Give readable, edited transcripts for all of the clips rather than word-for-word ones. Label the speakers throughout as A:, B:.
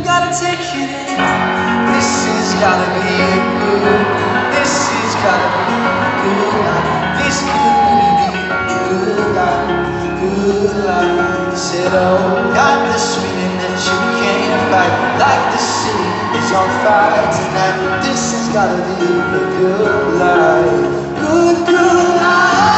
A: gotta take it in. This has gotta be good. This has gotta be good life. This could really be good life, good life. Said, oh, got this feeling that you can't fight. Like the city is on fire tonight. This has gotta be a good life, good, good life.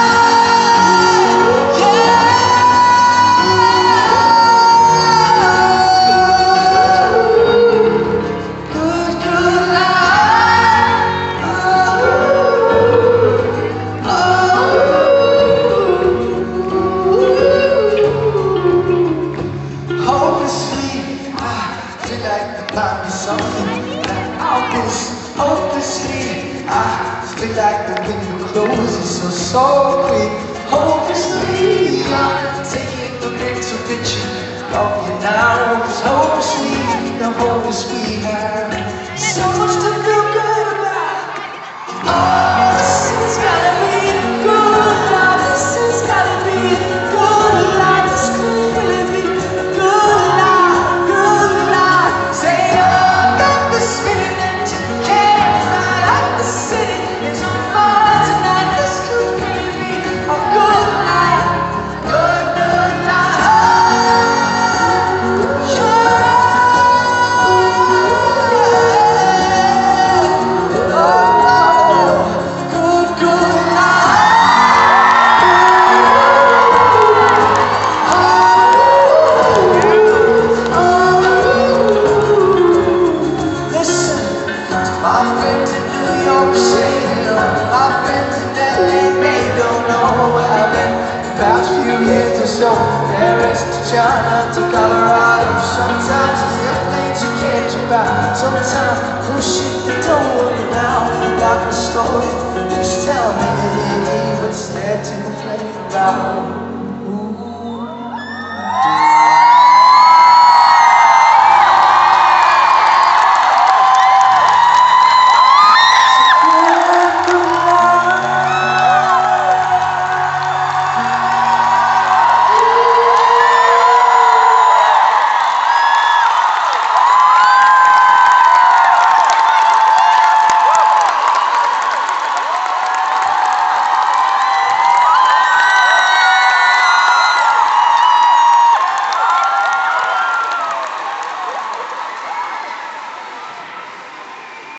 A: Something that I'll miss hopelessly. I feel like the window closes so quick. Hopelessly, I'm taking the mental picture of you now. Cause hopelessly, the hopeless we have so much to feel good about. Oh, this has gotta be good life. This has gotta be good life. This could really be good life, good life. Say, so there is to China, to Colorado. Sometimes the things you can't jump out. Sometimes push it, they don't work now. Like a story, please tell me what's there to complain about.